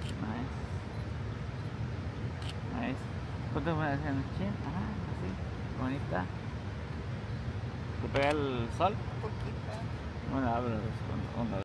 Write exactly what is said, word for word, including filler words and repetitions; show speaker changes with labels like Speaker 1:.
Speaker 1: Nice. Nice. ¿Cuánto me hacen el chin? Ajá, así. Bonita. ¿Te pega el sol?
Speaker 2: Un poquito.
Speaker 1: Bueno, abro los con onda.